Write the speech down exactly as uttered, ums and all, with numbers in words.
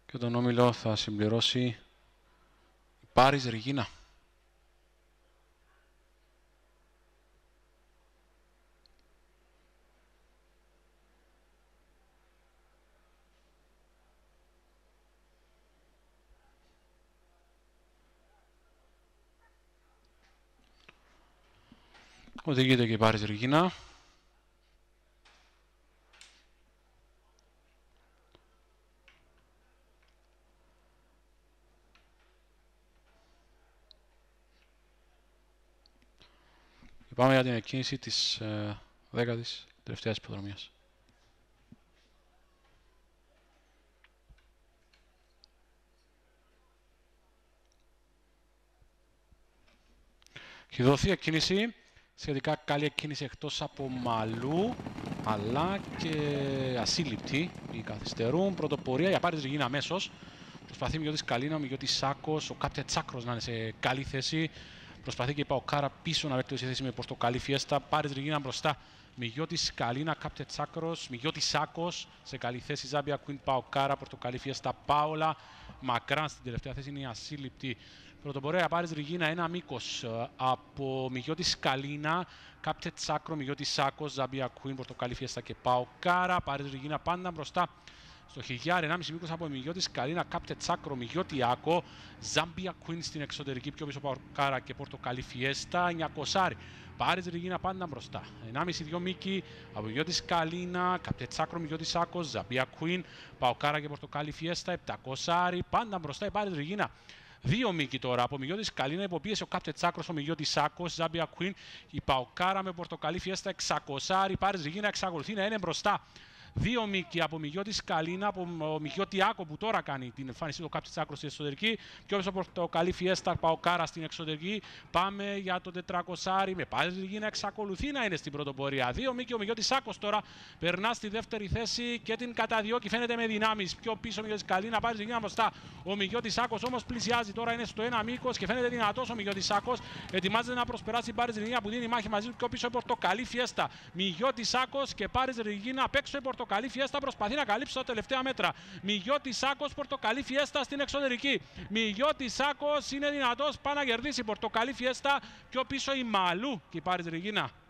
Και τον όμιλο θα συμπληρώσει η Πάρις Ρεγίνα. Οδηγείται και η Πάρις Ρεγίνα. Πάμε για την εκκίνηση της ε, δέκατης τελευταίας υποδρομίας. Έχει δοθεί εκκίνηση, σχετικά καλή εκκίνηση εκτός από Μαλού, αλλά και ασύλληπτη. Οι καθυστερούν, πρωτοπορία για Πάρις Ρεγίνα αμέσως. Προσπαθεί ο Μιγιώτης Καλίνα, ο Μιγιώτης Σάκος, ο Κάπτια Τσάκρος να είναι σε καλή θέση. Προσπαθεί και η Παοκάρα πίσω να βελτιώσει θέση με πορτοκαλί Φιέστα. Πάρις Ρεγίνα μπροστά. Μιγιώτης Καλίνα, Κάπτια Τσάκρος, Μιγιώτης Σάκος σε καλή θέση. Ζάμπια Κουίν, Παοκάρα, πορτοκαλί Φιέστα, Πάολα. Μακράν στην τελευταία θέση είναι η ασύλληπτη. Πρωτοπορία Πάρις Ρεγίνα, ένα μήκος από Μιγιώτης Καλίνα, Κάπτια Τσάκρο, Μιγιώτης Σάκος, Ζάμπια Κουίν, πορτοκαλί Φιέστα και Παοκάρα. Πάρις Ρεγίνα πάντα μπροστά. Στο χιλιάρι, ενάμιση μήκος από Μιγιώτης Καλίνα, Κάπτε Τσάκρο, Μιγιώτη Άκο, Ζάμπια Κουίν στην εξωτερική, πιο πίσω Παοκάρα και πορτοκαλί Φιέστα, εννιακόσια. Πάρις Ρεγίνα πάντα μπροστά. ενάμιση δύο μήκη από Μιγιώτης Καλίνα, Κάπτε Τσάκρο, Μιγιώτης Άκο, Ζάμπια Κουίν, Παοκάρα και πορτοκαλί Φιέστα, επτακόσια. Πάντα μπροστά η Πάρις Ρεγίνα. Δύο μήκη τώρα από Μιγιώτης Καλίνα, υποπίεση ο Κάπτε Τσάκρος, ο Μιγιώτης Σάκος, Ζάμπια Κουίν, η Παοκάρα με πορτοκαλί Φιέστα, εξακόσια. Η Πάρις Ρεγίνα εξακολουθεί να είναι μπροστά. Δύο μήκη από Μιγιώτης Καλίνα, από Μιγιώτη Άκο που τώρα κάνει την εμφάνιση του Κάπτε Τσάκρο στην εσωτερική. Πιο πίσω από το καλή Φιέστα, Παοκάρα στην εξωτερική. Πάμε για το τετρακόσια. Με Πάρις Ρεγίνα εξακολουθεί να είναι στην πρωτοπορία. Δύο μήκη ο Μιγιώτης Άκος τώρα περνά στη δεύτερη θέση και την καταδιώκει. Φαίνεται με δυνάμεις. Πιο πίσω ο Μιγιώτης Καλίνα, Πάρις Ρεγίνα μπροστά. Ο Μιγιώτης Άκος όμως πλησιάζει τώρα, είναι στο ένα μήκος και φαίνεται δυνατός ο Μιγιώτης Άκος. Ετοιμάζεται να προσπεράσει η Πάρις Ρεγίνα που δίνει μάχη μαζί του. Πιο πίσω από το καλή Φιέστα. Μιγιώτης Άκος και Πάρις Ρεγίνα απ' έξω η Πορτοκαλί Φιέστα προσπαθεί να καλύψει τα τελευταία μέτρα. Μιγιώτης Σάκος, πορτοκαλί Φιέστα στην εξωτερική. Μιγιώτης Σάκος είναι δυνατός, πάει να κερδίσει. Πορτοκαλί Φιέστα, πιο πίσω η Μαλού και η Πάρις Ρεγίνα.